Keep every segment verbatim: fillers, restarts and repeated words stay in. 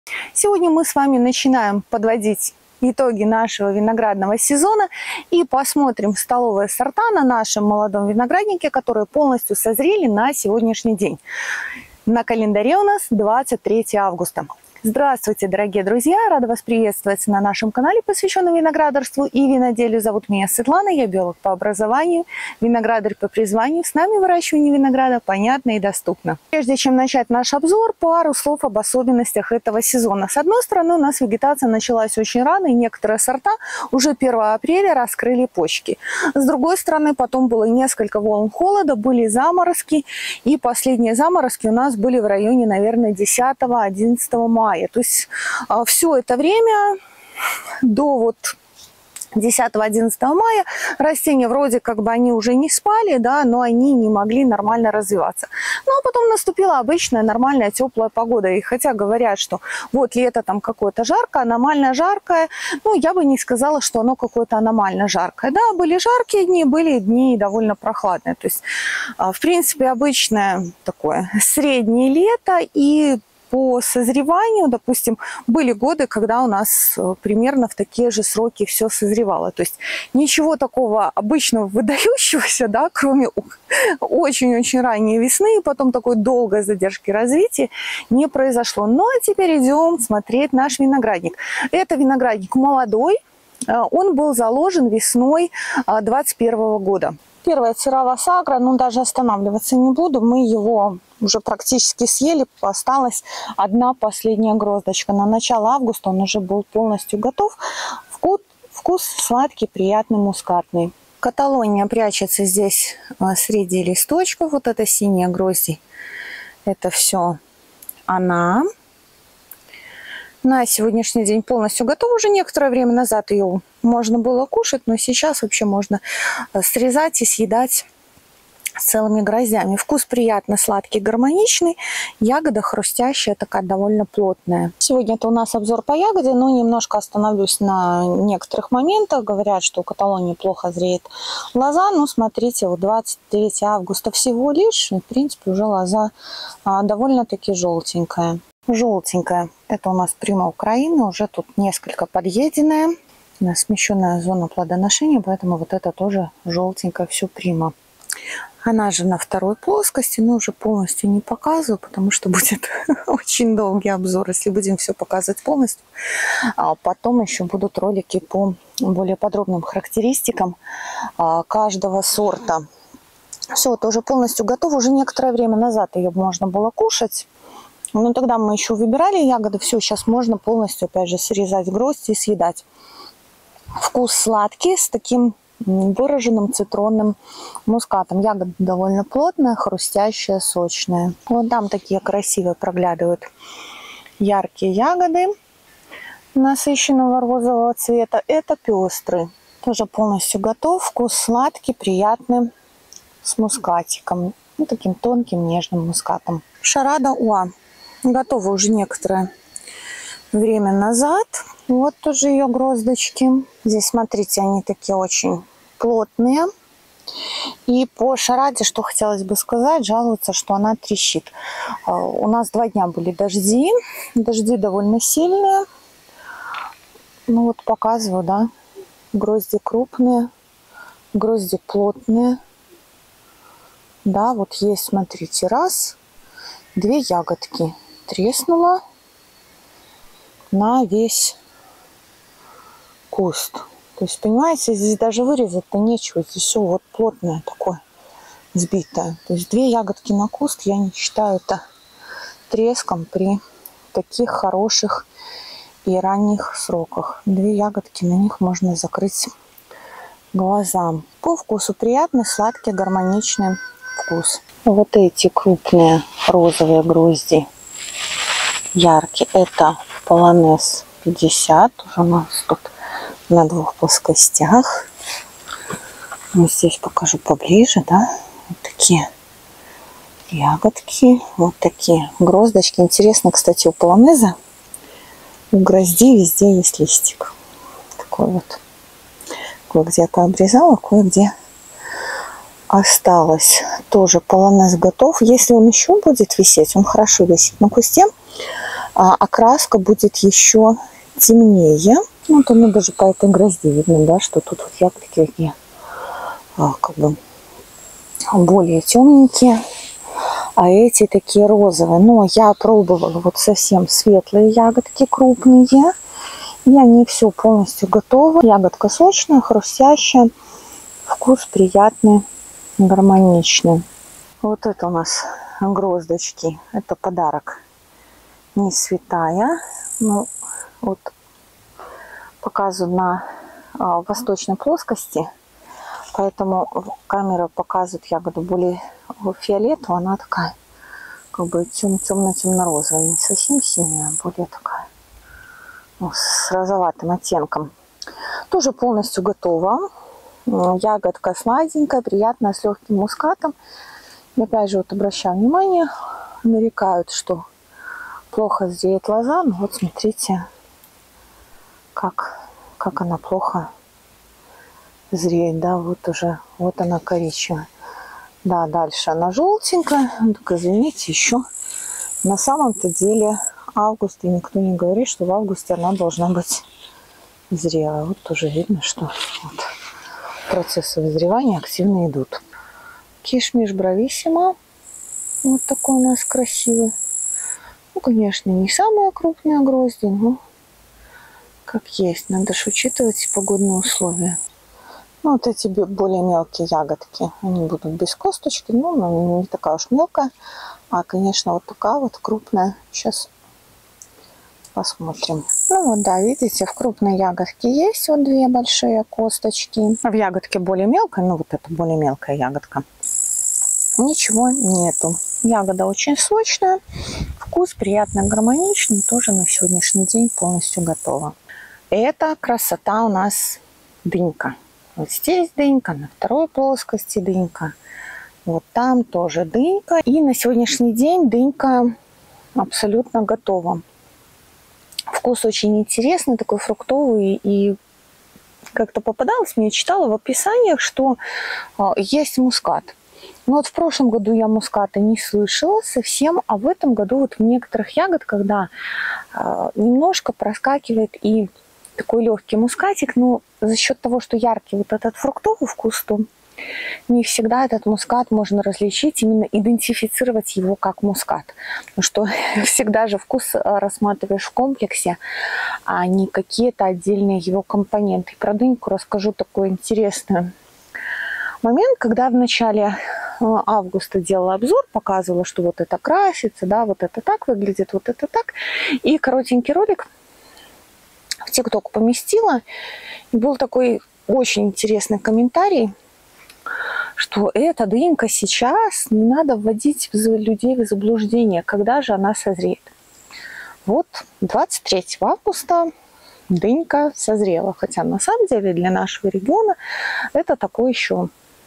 Сегодня мы с вами начинаем подводить итоги нашего виноградного сезона и посмотрим столовые сорта на нашем молодом винограднике, которые полностью созрели на сегодняшний день. На календаре у нас двадцать третье августа. Здравствуйте, дорогие друзья! Рада вас приветствовать на нашем канале, посвященном виноградарству и виноделию. Зовут меня Светлана, я биолог по образованию, виноградарь по призванию. С нами выращивание винограда понятно и доступно. Прежде чем начать наш обзор, пару слов об особенностях этого сезона. С одной стороны, у нас вегетация началась очень рано, и некоторые сорта уже первого апреля раскрыли почки. С другой стороны, потом было несколько волн холода, были заморозки, и последние заморозки у нас были в районе, наверное, десятого-одиннадцатого мая. То есть все это время до вот десятого-одиннадцатого мая растения вроде как бы они уже не спали, да, но они не могли нормально развиваться. Ну а потом наступила обычная нормальная теплая погода. И хотя говорят, что вот лето там какое-то жаркое, аномально жаркое, ну я бы не сказала, что оно какое-то аномально жаркое. Да, были жаркие дни, были дни довольно прохладные. То есть в принципе обычное такое среднее лето. И по созреванию, допустим, были годы, когда у нас примерно в такие же сроки все созревало. То есть ничего такого обычного выдающегося, да, кроме очень-очень ранней весны и потом такой долгой задержки развития не произошло. Ну а теперь идем смотреть наш виноградник. Это виноградник молодой, он был заложен весной двадцать первого года. Первая Цирава Сагра, ну даже останавливаться не буду, мы его уже практически съели, осталась одна последняя гроздочка. На начало августа он уже был полностью готов. Вкус, вкус сладкий, приятный, мускатный. Каталония прячется здесь среди листочков, вот это синие грозди. Это все она. На сегодняшний день полностью готова. Уже некоторое время назад ее можно было кушать, но сейчас вообще можно срезать и съедать целыми гроздями. Вкус приятно сладкий, гармоничный. Ягода хрустящая, такая довольно плотная. Сегодня это у нас обзор по ягоде, но немножко остановлюсь на некоторых моментах. Говорят, что у Каталонии плохо зреет лоза. Ну, смотрите, вот двадцать третье августа всего лишь. И, в принципе, уже лоза а, довольно-таки желтенькая. Желтенькая. Это у нас прима Украины. Уже тут несколько подъеденная. У нас смещенная зона плодоношения, поэтому вот это тоже желтенькая все прима. Она же на второй плоскости, но уже полностью не показываю, потому что будет очень долгий обзор, если будем все показывать полностью. А потом еще будут ролики по более подробным характеристикам каждого сорта. Все, это уже полностью готово. Уже некоторое время назад ее можно было кушать. Но тогда мы еще выбирали ягоды. Все, сейчас можно полностью, опять же, срезать гроздь и съедать. Вкус сладкий, с таким выраженным цитронным мускатом. Ягода довольно плотная, хрустящая, сочная. Вот там такие красивые проглядывают яркие ягоды насыщенного розового цвета. Это пестрый. Тоже полностью готов. Вкус сладкий, приятный, с мускатиком. Ну, таким тонким, нежным мускатом. Шарада Уа. Готова уже некоторое время назад. Вот тоже ее гроздочки. Здесь, смотрите, они такие очень плотные. И по шараде, что хотелось бы сказать, жалуются, что она трещит. У нас два дня были дожди. Дожди довольно сильные. Ну вот показываю, да. Грозди крупные, грозди плотные. Да, вот есть, смотрите, раз, две ягодки. Треснула на весь куст. То есть, понимаете, здесь даже вырезать-то нечего. Здесь все вот плотное такое, сбитое. То есть две ягодки на куст, я не считаю это треском при таких хороших и ранних сроках. Две ягодки, на них можно закрыть глаза. По вкусу приятный, сладкий, гармоничный вкус. Вот эти крупные розовые грозди яркие, это полонез пятьдесят, уже у нас тут на двух плоскостях. Вот здесь покажу поближе, да, вот такие ягодки, вот такие гроздочки. Интересно, кстати, у полонеза, у грозди везде есть листик. Такой вот. Кое-где-то обрезала, кое-где осталось. Тоже полонез готов. Если он еще будет висеть, он хорошо висит на кусте, а окраска будет еще темнее. Вот оно даже по этой грозде видно, да, что тут вот ягодки такие, а, как бы более темненькие, а эти такие розовые. Но я пробовала вот совсем светлые ягодки, крупные, и они все полностью готовы. Ягодка сочная, хрустящая, вкус приятный, гармоничный. Вот это у нас гроздочки, это подарок не святая. Ну, вот показываю на а, восточной плоскости, поэтому камера показывает ягоду более фиолетовую, она такая как бы темно-темно-розовая, не совсем синяя, а более такая, ну, с розоватым оттенком. Тоже полностью готова. Ягодка сладенькая, приятная, с легким мускатом. И опять же, вот обращаю внимание, нарекают, что плохо зреет лоза. Ну вот смотрите, как, как она плохо зреет, да, вот уже, вот она коричневая. Да, дальше она желтенькая, только извините, еще на самом-то деле август, и никто не говорит, что в августе она должна быть зрелая. Вот тоже видно, что вот процессы вызревания активно идут. Кишмиш брависсимо, вот такой у нас красивый. Ну, конечно, не самая крупная гроздья, но как есть. Надо же учитывать погодные условия. Ну, вот эти более мелкие ягодки, они будут без косточки, ну, но не такая уж мелкая. А, конечно, вот такая вот крупная. Сейчас посмотрим. Ну, вот, да, видите, в крупной ягодке есть вот две большие косточки. В ягодке более мелкая, ну, вот это более мелкая ягодка. Ничего нету. Ягода очень сочная. Вкус приятный, гармоничный. Тоже на сегодняшний день полностью готова. Это красота у нас дынька. Вот здесь дынька, на второй плоскости дынька. Вот там тоже дынька. И на сегодняшний день дынька абсолютно готова. Вкус очень интересный, такой фруктовый. И как-то попадалось, мне читала в описаниях, что есть мускат. Но вот в прошлом году я муската не слышала совсем, а в этом году вот в некоторых ягодках, да, немножко проскакивает и такой легкий мускатик, но за счет того, что яркий вот этот фруктовый вкус, то не всегда этот мускат можно различить, именно идентифицировать его как мускат. Потому что всегда же вкус рассматриваешь в комплексе, а не какие-то отдельные его компоненты. И про дыньку расскажу такой интересный момент, когда в начале августа делала обзор, показывала, что вот это красится, да, вот это так выглядит, вот это так. И коротенький ролик в ТикТок поместила. И был такой очень интересный комментарий, что эта дынька сейчас не надо вводить людей в заблуждение, когда же она созреет. Вот двадцать третьего августа дынька созрела. Хотя на самом деле для нашего региона это такой еще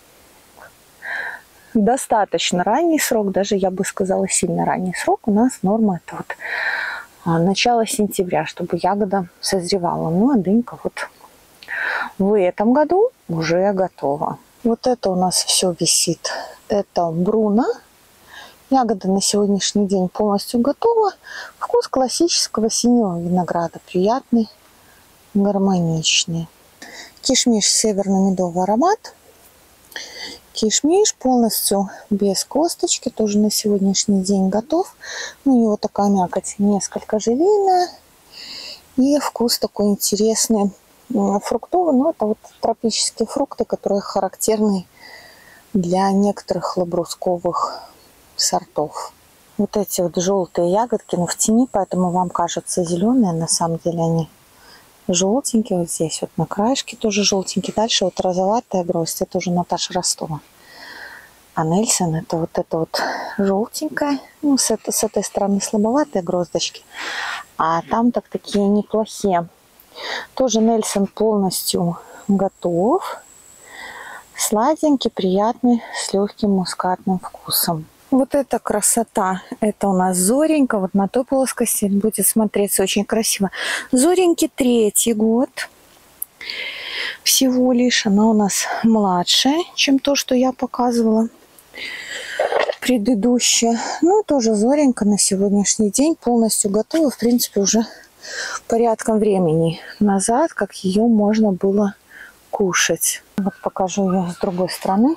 достаточно ранний срок, даже я бы сказала сильно ранний срок. У нас норма это вот начало сентября, чтобы ягода созревала. Ну а дынька вот в этом году уже готова. Вот это у нас все висит. Это Бруно. Ягода на сегодняшний день полностью готова. Вкус классического синего винограда. Приятный, гармоничный. Кишмиш северно-медовый аромат. Кишмиш полностью без косточки. Тоже на сегодняшний день готов. У него такая мякоть несколько живильная. И вкус такой интересный. Фруктовый, но это вот тропические фрукты, которые характерны для некоторых лабрусковых сортов. Вот эти вот желтые ягодки, ну в тени, поэтому вам кажется зеленые, на самом деле они желтенькие. Вот здесь вот на краешке тоже желтенькие. Дальше вот розоватая гроздь, это уже Наташа Ростова. А Нельсон это вот это вот желтенькая, ну с, это, с этой стороны слабоватые гроздочки, а там так такие неплохие. Тоже Нельсон полностью готов. Сладенький, приятный, с легким мускатным вкусом. Вот эта красота, это у нас Зоренька. Вот на той плоскости будет смотреться очень красиво. Зореньки третий год. Всего лишь она у нас младшая, чем то, что я показывала. предыдущая. Ну, тоже зоренька на сегодняшний день. Полностью готова. В принципе, уже порядком времени назад, как ее можно было кушать. Вот покажу ее с другой стороны.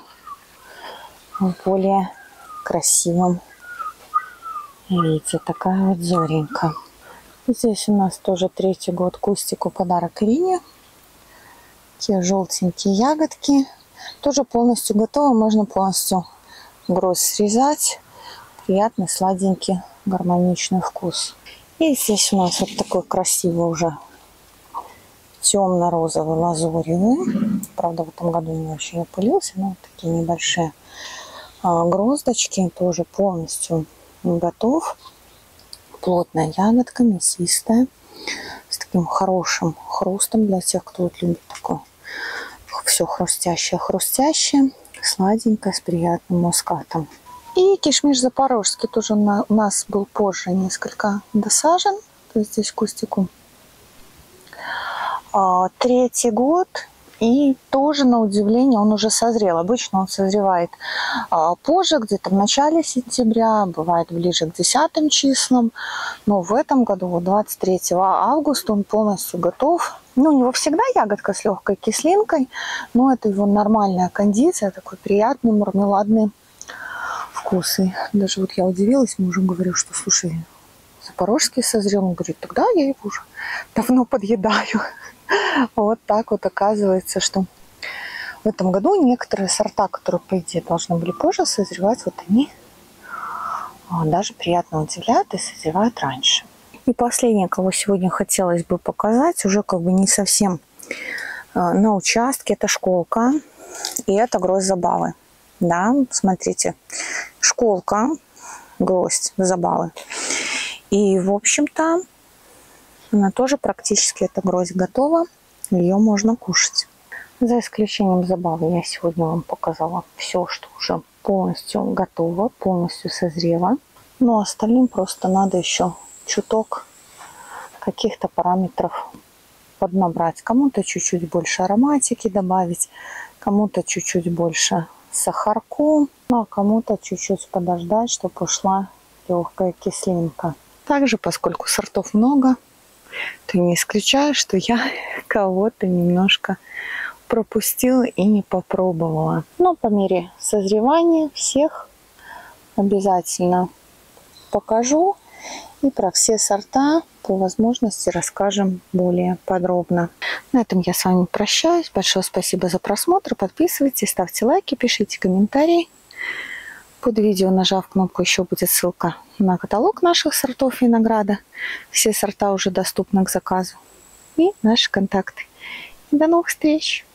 Более красивым. Видите, такая вот зоренька. Здесь у нас тоже третий год кустику подарок Ирине. Такие желтенькие ягодки. Тоже полностью готово. Можно полностью гроздь срезать. Приятный, сладенький, гармоничный вкус. И здесь у нас вот такой красивый уже темно-розовый лазуревый. Правда, в этом году не очень опылился. Но вот такие небольшие а, гроздочки. Тоже полностью готов. Плотная ягодка, мясистая. С таким хорошим хрустом для тех, кто вот любит такое. Все хрустящее-хрустящее. Сладенькое, с приятным мускатом. И кишмиш запорожский тоже у нас был позже несколько досажен. То есть здесь кустику а, третий год. И тоже, на удивление, он уже созрел. Обычно он созревает а, позже, где-то в начале сентября, бывает ближе к десятым числам. Но в этом году, вот двадцать третьего августа, он полностью готов. Ну, у него всегда ягодка с легкой кислинкой, но это его нормальная кондиция, такой приятный мармеладный вкус. И даже вот я удивилась, мужу говорю, что, слушай, запорожский созрел. Он говорит, тогда я его уже давно подъедаю. Вот так вот оказывается, что в этом году некоторые сорта, которые, по идее, должны были позже созревать, вот они даже приятно удивляют и созревают раньше. И последнее, кого сегодня хотелось бы показать, уже как бы не совсем на участке, это школка и это гроздь забавы. Да, смотрите, школка, гроздь забавы. И, в общем-то, она тоже практически, эта гроздь готова. Ее можно кушать. За исключением забавы я сегодня вам показала все, что уже полностью готово, полностью созрело. Но остальным просто надо еще чуток каких-то параметров поднабрать. Кому-то чуть-чуть больше ароматики добавить, кому-то чуть-чуть больше сахарку, ну а кому-то чуть-чуть подождать, чтобы ушла легкая кислинка. Также, поскольку сортов много, то не исключаю, что я кого-то немножко пропустила и не попробовала. Но по мере созревания всех обязательно покажу. И про все сорта по возможности расскажем более подробно. На этом я с вами прощаюсь. Большое спасибо за просмотр. Подписывайтесь, ставьте лайки, пишите комментарии. Под видео, нажав кнопку, еще будет ссылка на каталог наших сортов винограда. Все сорта уже доступны к заказу. И наши контакты. До новых встреч!